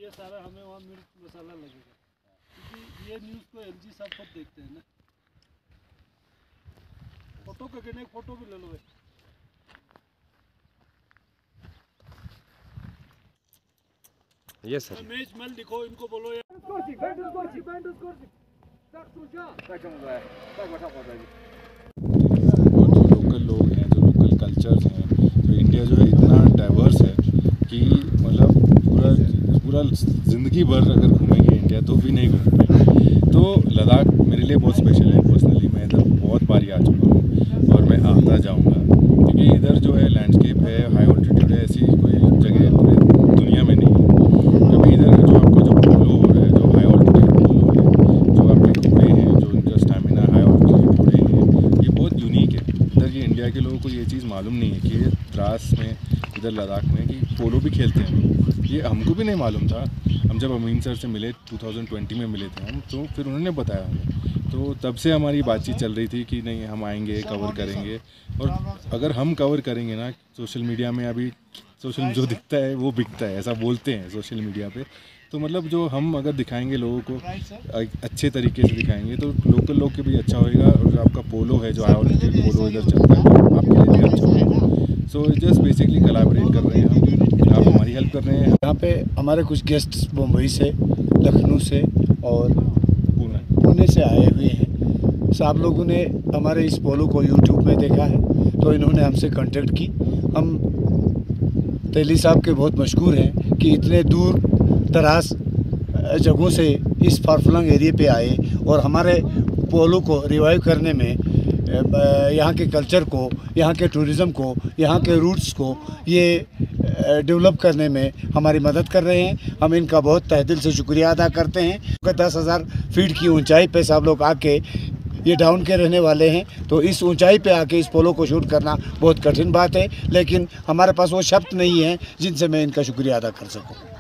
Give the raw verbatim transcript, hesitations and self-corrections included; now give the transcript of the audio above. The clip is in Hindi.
ये सारा हमें वहाँ मिर्च मसाला लगेगा, क्योंकि ये न्यूज़ को एलजी साहब खुद देखते हैं ना। फोटो का गिने फोटो भी ले लो भाई। ये सर मैच मल दिखो, इनको बोलो यार। और जो लोकल लोग हैं, जो लोकल कल्चर्स हैं, तो इंडिया जो है इतना डाइवर्स है कि मतलब पूरा पूरा ज़िंदगी भर अगर घूमेंगे इंडिया तो भी नहीं घूम पाएंगे। तो लद्दाख मेरे लिए बहुत स्पेशल है। पर्सनली मैं इधर बहुत बारी आ चुका हूँ और मैं आता जाऊँगा, क्योंकि इधर जो है लैंडस्केप है, हाई ऑल्टीट्यूड है, ऐसी कोई जगह पूरी दुनिया में नहीं है। क्योंकि इधर जो आपका जो पोलो है, जो हाई ऑल्टीट्यूड पोलो है, जो आपके घोड़े हैं, जो उनका स्टैमिना हाई ऑल्टीट्यूड घोड़े हैं, ये बहुत यूनिक है। इधर ये इंडिया के लोगों को ये चीज़ मालूम नहीं है कि द्रास में, इधर लद्दाख में, कि पोलो भी खेलते हैं। ये हमको भी नहीं मालूम था। हम जब अमीन सर से मिले टू थाउजेंड ट्वेंटी में मिले थे हम, तो फिर उन्होंने बताया हमें। तो तब से हमारी बातचीत चल रही थी कि नहीं हम आएंगे, कवर करेंगे। और अगर हम कवर करेंगे ना, सोशल मीडिया में अभी सोशल में जो दिखता है वो बिकता है, ऐसा बोलते हैं सोशल मीडिया पे। तो मतलब जो हम अगर दिखाएंगे लोगों को अच्छे तरीके से दिखाएंगे तो लोकल लोग के भी अच्छा होएगा, और जो आपका पोलो है, जो हाई ऑल्टीट्यूड पोलो इधर चलता है, आपके लिए भी अच्छा होगा। सो जस्ट बेसिकली कोलैबोरेट कर रहे हैं हम, आप हमारी हेल्प कर रहे हैं। यहाँ पे हमारे कुछ गेस्ट मुंबई से, लखनऊ से और पुणे पुणे से आए हुए हैं। सब आप लोगों ने हमारे इस पोलो को यूट्यूब में देखा है, तो इन्होंने हमसे कांटेक्ट की। हम तेली साहब के बहुत मशहूर हैं कि इतने दूर दराज जगहों से इस फारफलंग एरिया पे आए और हमारे पोलो को रिवाइव करने में, यहाँ के कल्चर को, यहाँ के टूरिज़्म को, यहाँ के रूट्स को ये डेवलप करने में हमारी मदद कर रहे हैं। हम इनका बहुत तहे दिल से शुक्रिया अदा करते हैं। दस हज़ार फीट की ऊंचाई पे सब लोग आके, ये डाउन के रहने वाले हैं, तो इस ऊंचाई पे आके इस पोलो को शूट करना बहुत कठिन बात है, लेकिन हमारे पास वो शब्द नहीं है जिनसे मैं इनका शुक्रिया अदा कर सकूं।